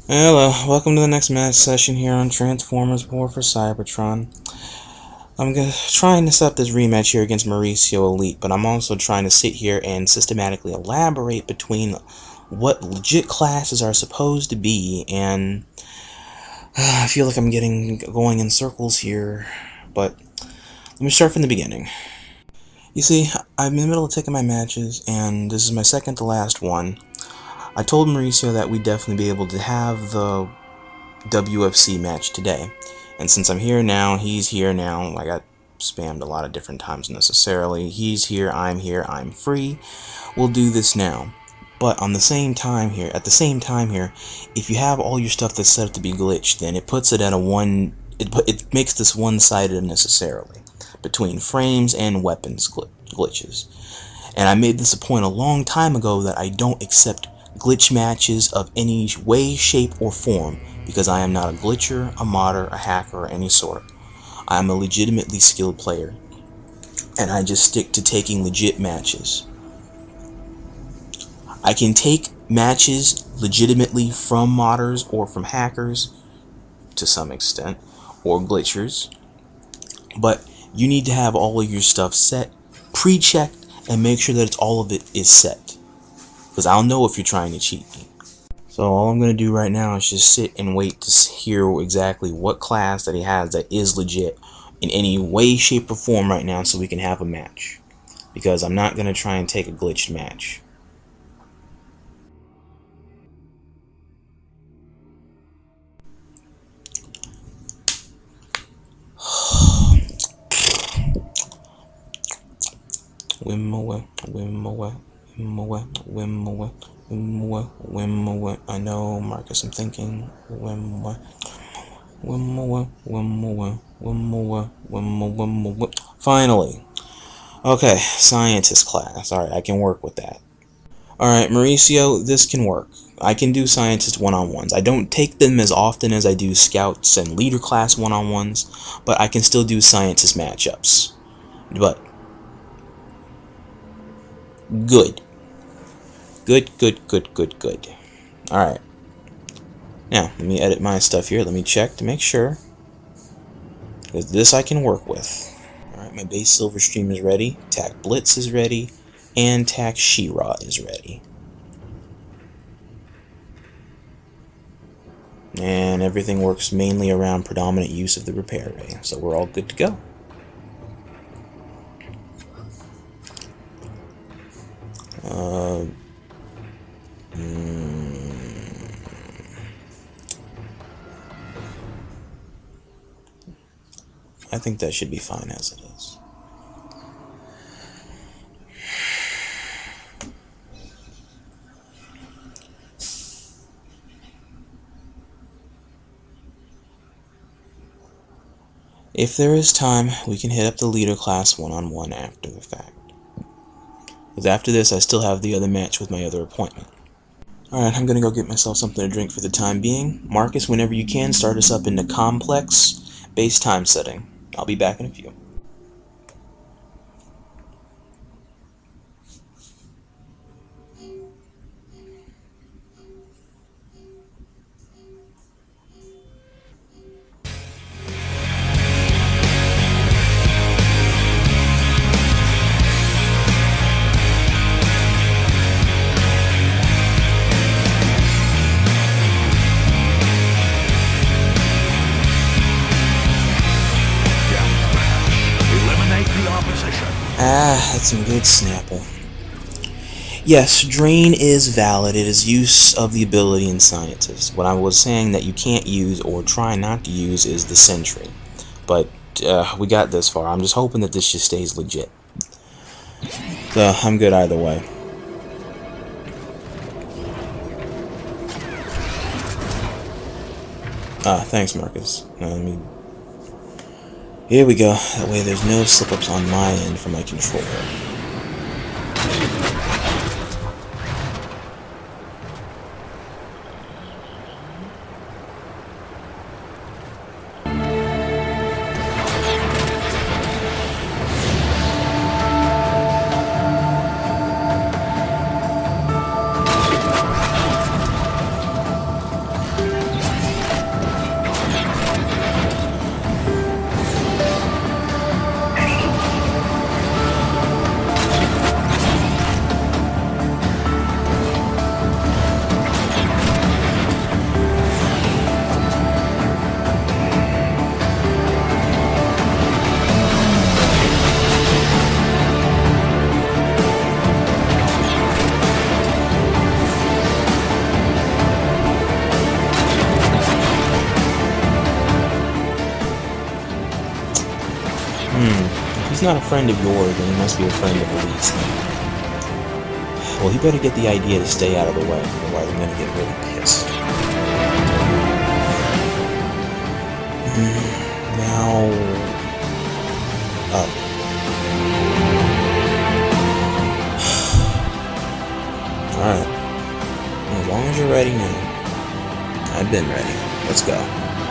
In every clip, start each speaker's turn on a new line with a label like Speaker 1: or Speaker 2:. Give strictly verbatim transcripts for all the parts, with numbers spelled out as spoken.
Speaker 1: Hello, welcome to the next match session here on Transformers War for Cybertron. I'm gonna, trying to set up this rematch here against Mauricio-Elite, but I'm also trying to sit here and systematically elaborate between what legit classes are supposed to be, and uh, I feel like I'm getting going in circles here, but let me start from the beginning. You see, I'm in the middle of taking my matches, and this is my second to last one. I told Mauricio that we'd definitely be able to have the W F C match today, and since I'm here now, he's here now. I got spammed a lot of different times necessarily. He's here, I'm here, I'm free. We'll do this now. But on the same time here, at the same time here, if you have all your stuff that's set up to be glitched, then it puts it at a one. It it makes this one-sided unnecessarily between frames and weapons gl glitches. And I made this a point a long time ago that I don't accept glitch matches of any way, shape, or form, because I am not a glitcher, a modder, a hacker, or any sort. I am a legitimately skilled player, and I just stick to taking legit matches. I can take matches legitimately from modders or from hackers to some extent, or glitchers, but you need to have all of your stuff set, pre-checked, and make sure that it's, all of it is set, because I'll know if you're trying to cheat me. So all I'm going to do right now is just sit and wait to hear exactly what class that he has that is legit in any way, shape, or form right now, so we can have a match. Because I'm not going to try and take a glitched match. Wim away, wim away, wim away, wim away. Wim wim away. I know, Marcus, I'm thinking. Wim away. Wim away. Wim away. Wim away. Wim away. Finally. Okay, scientist class. Alright, I can work with that. Alright, Mauricio, this can work. I can do scientist one-on-ones. I don't take them as often as I do scouts and leader class one-on-ones, but I can still do scientist matchups. But good. Good, good, good, good, good. Alright. Now, let me edit my stuff here. Let me check to make sure. Because this I can work with. Alright, my base silver stream is ready. Tac Blitz is ready. And Tac She-Ra is ready. And everything works mainly around predominant use of the repair ray. So we're all good to go. Uh... I think that should be fine as it is. If there is time, we can hit up the leader class one-on-one after the fact. Because after this, I still have the other match with my other appointment. Alright, I'm gonna go get myself something to drink for the time being. Marcus, whenever you can, start us up into complex base time setting. I'll be back in a few. Ah, that's some good Snapple. Yes, Drain is valid. It is use of the ability in Scientist. What I was saying that you can't use or try not to use is the Sentry. But uh, we got this far. I'm just hoping that this just stays legit. So, I'm good either way. Ah, thanks, Marcus. Uh, let me... Here we go. That way there's no slip-ups on my end for my controller. not a friend of yours, then he must be a friend of Elite's. Well, he better get the idea to stay out of the way, otherwise I'm gonna get really pissed. Now... up. Alright. As long as you're ready now. I've been ready. Let's go.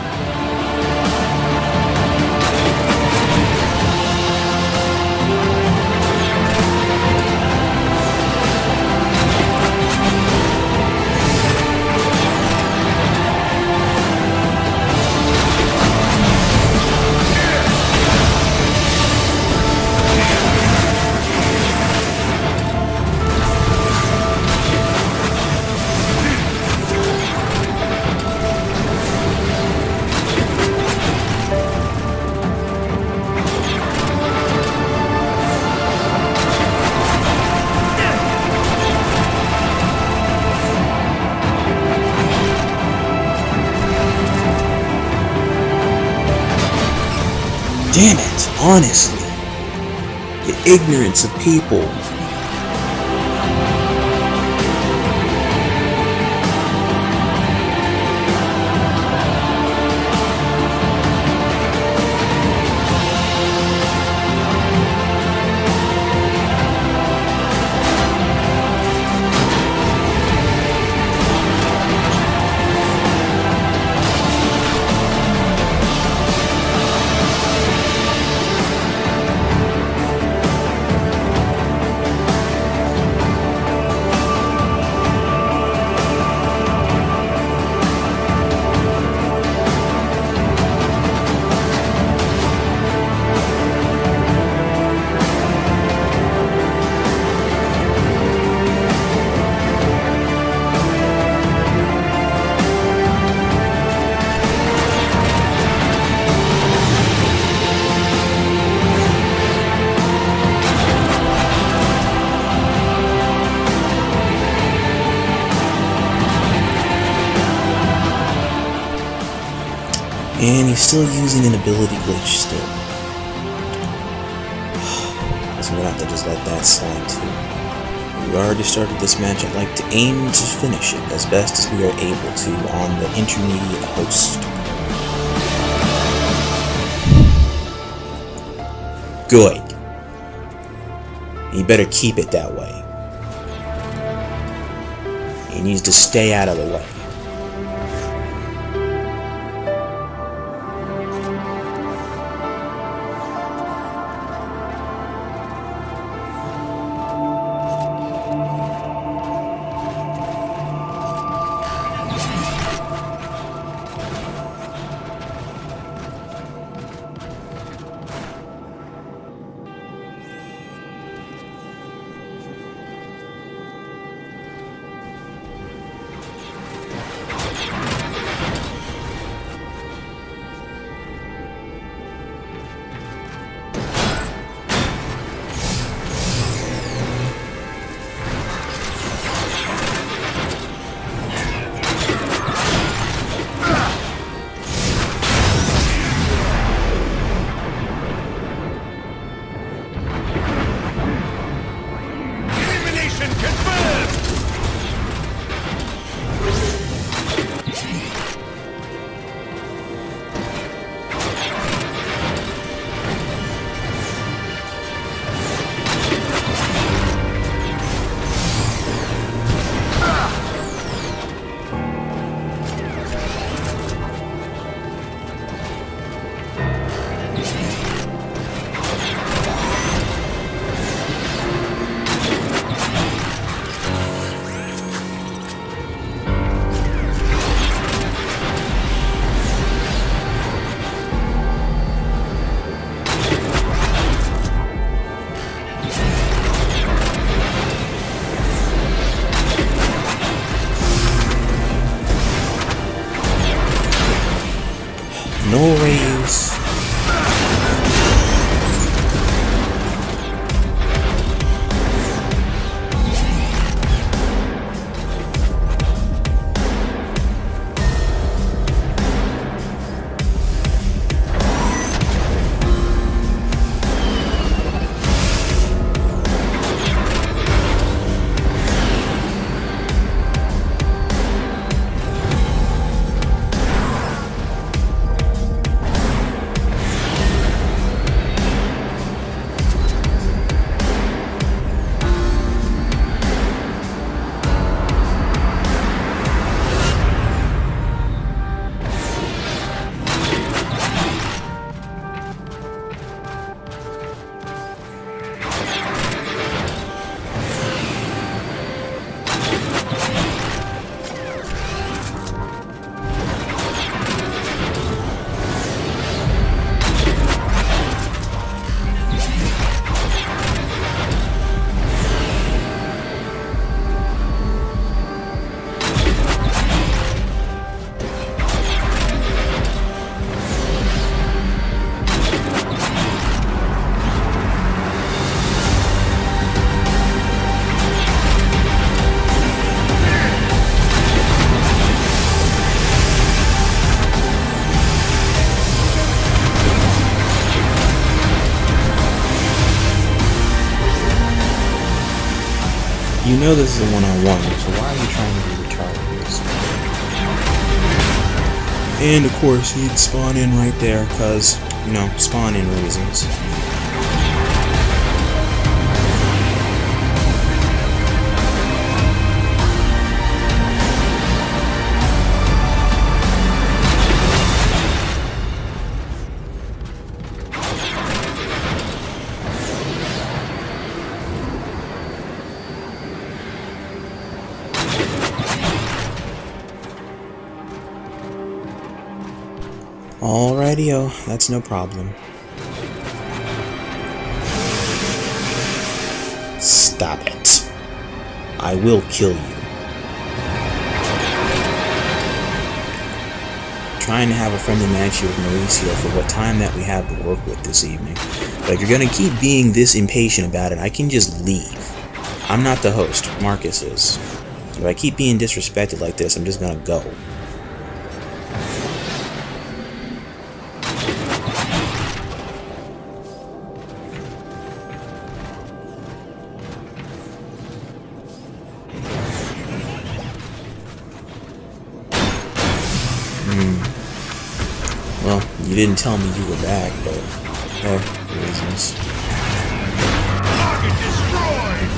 Speaker 1: Damn it, honestly. The ignorance of people. And he's still using an ability glitch still. So we're gonna have to just let that slide too. We already started this match. I'd like to aim to finish it as best as we are able to on the intermediate host. Good. You better keep it that way. He needs to stay out of the way. No raise. you know this is a one-on-one, so why are you trying to be retarded with this? And of course, he'd spawn in right there, because, you know, spawn in reasons. Alrighty-o, that's no problem. Stop it. I will kill you. Trying to have a friendly match here with Mauricio for what time that we have to work with this evening. But if you're gonna keep being this impatient about it, I can just leave. I'm not the host, Marcus is. If I keep being disrespected like this, I'm just gonna go. Well, you didn't tell me you were back, but oh, reasons. Target destroyed.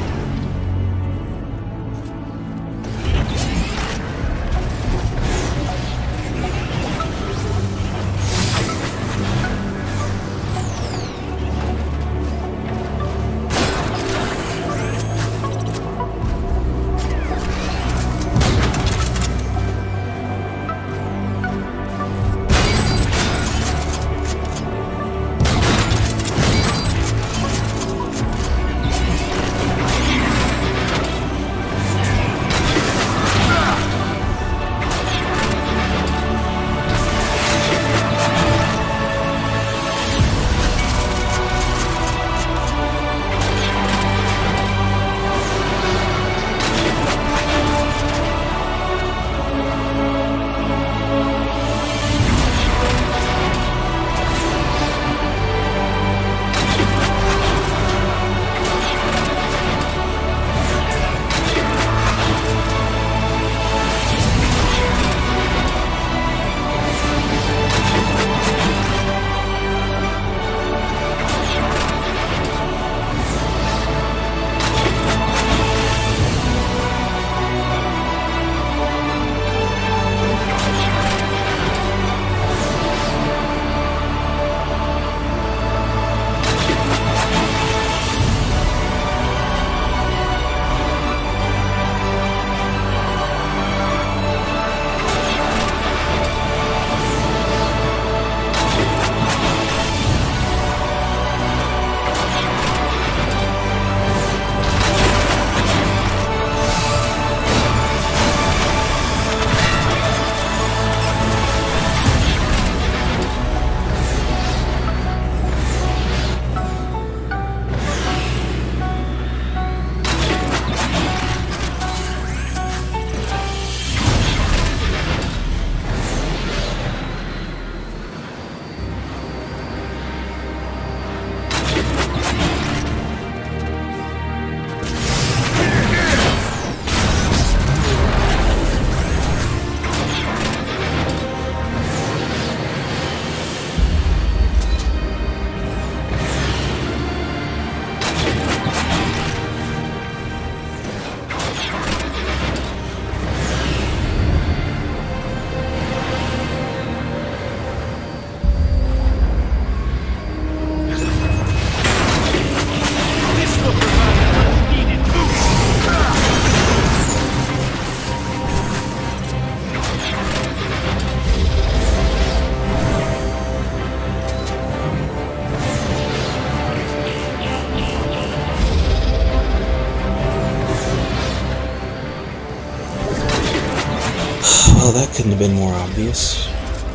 Speaker 2: Well, that couldn't have been more obvious.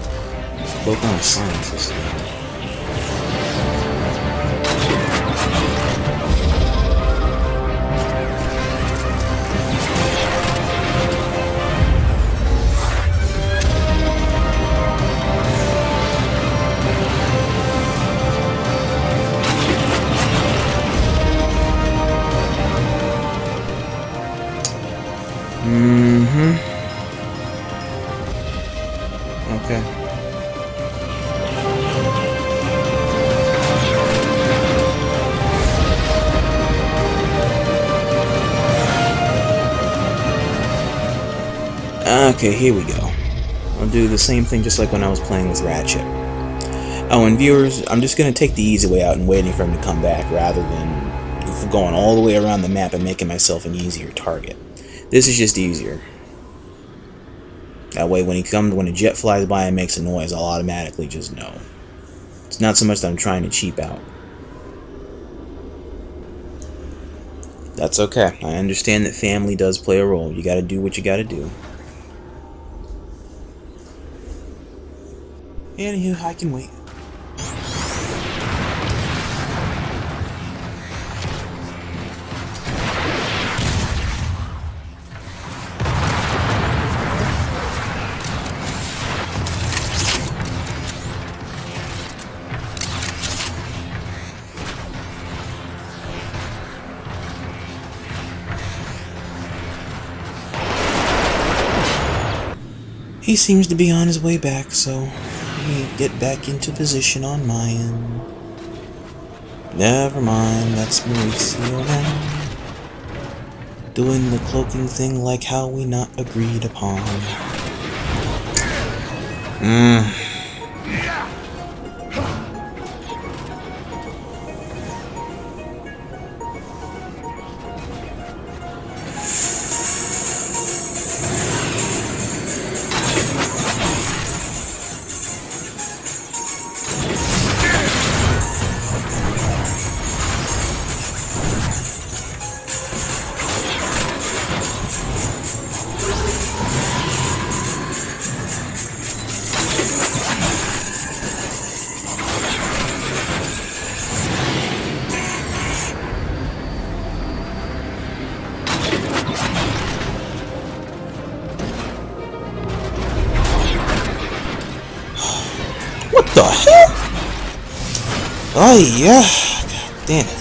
Speaker 2: Spoke on science this game.
Speaker 1: Okay. Okay, here we go. I'll do the same thing just like when I was playing with Ratchet. Oh, and viewers, I'm just going to take the easy way out and waiting for him to come back rather than going all the way around the map and making myself an easier target. This is just easier. That way when he comes, when a jet flies by and makes a noise, I'll automatically just know. It's not so much that I'm trying to cheap out. That's okay. I understand that family does play a role. You gotta do what you gotta do. Anywho, I can wait. He seems to be on his way back, so let me get back into position on my end. Never mind, that's Mauricio-Ivan doing the cloaking thing like how we not agreed upon. Hmm. What the hell? Oh yeah, god damn it.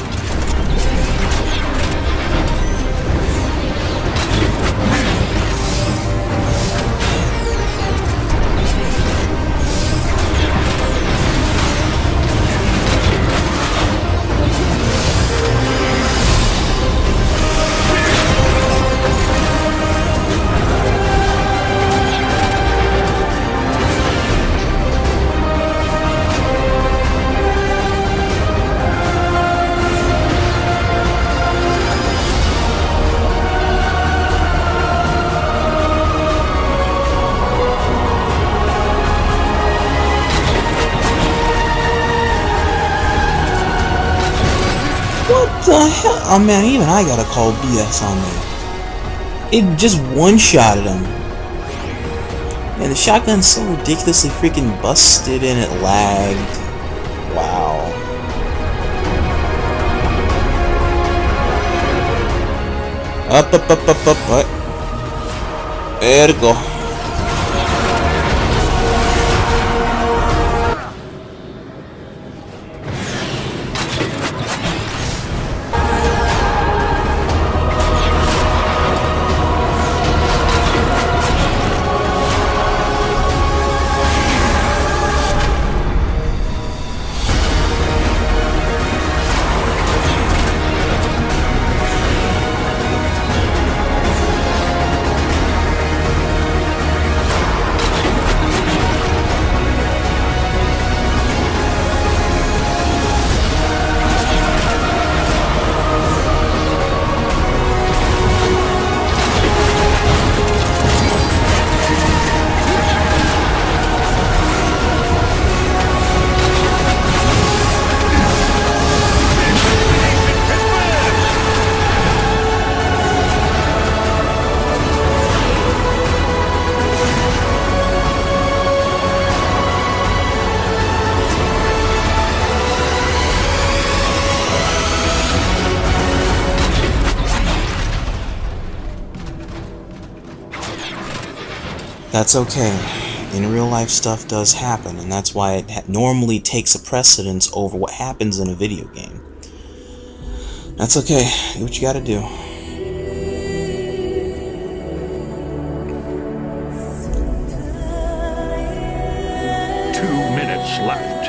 Speaker 1: What the hell? Oh man, even I gotta call B S on that. It just one-shotted him. Man, the shotgun's so ridiculously freaking busted and it lagged. Wow. Up, up, up, up, up, what? There to go. That's okay. In real life, stuff does happen, and that's why it ha normally takes a precedence over what happens in a video game. That's okay. Do what you gotta do.
Speaker 3: minutes left.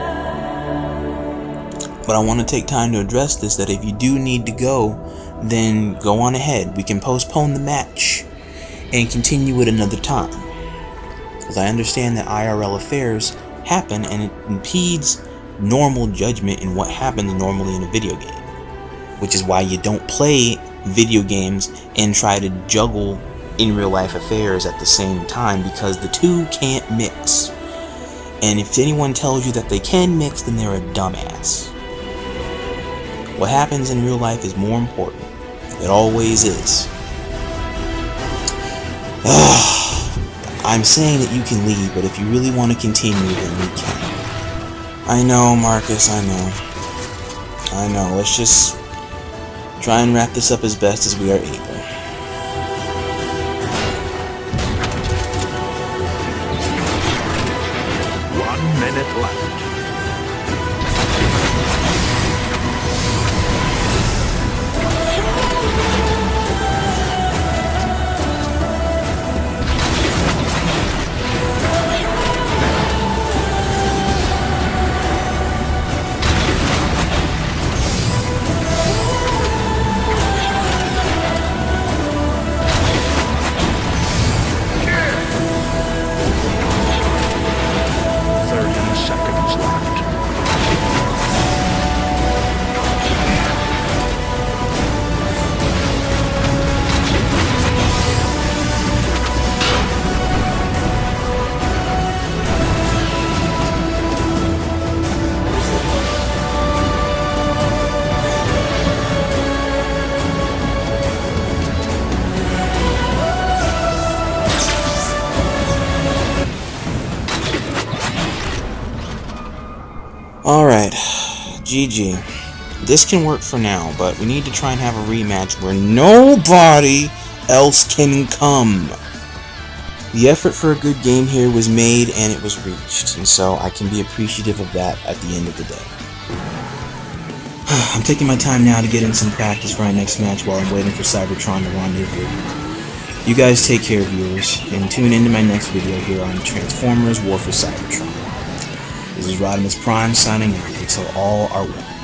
Speaker 1: But I want to take time to address this, that if you do need to go, then go on ahead. We can postpone the match and continue it another time. Because I understand that I R L affairs happen and it impedes normal judgment in what happens normally in a video game. Which is why you don't play video games and try to juggle in real life affairs at the same time, because the two can't mix. And if anyone tells you that they can mix, then they're a dumbass. What happens in real life is more important. It always is. I'm saying that you can leave, but if you really want to continue, then you can. I know, Marcus, I know. I know, let's just try and wrap this up as best as we are able.
Speaker 3: One minute left.
Speaker 1: Alright, G G. This can work for now, but we need to try and have a rematch where nobody else can come. The effort for a good game here was made and it was reached, and so I can be appreciative of that at the end of the day. I'm taking my time now to get in some practice for our next match while I'm waiting for Cybertron to rendezvous. You guys take care, viewers, and tune into my next video here on Transformers War for Cybertron. This is Rodimus Prime signing out until all are well.